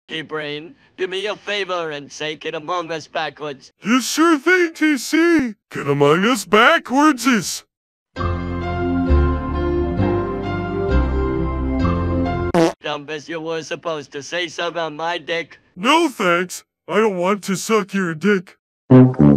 Hey, Brain, do me a favor and say Get Among Us backwards. You sure thing, TC. Get Among Us backwards is. Dumbest, you were supposed to say something on my dick. No thanks. I don't want to suck your dick.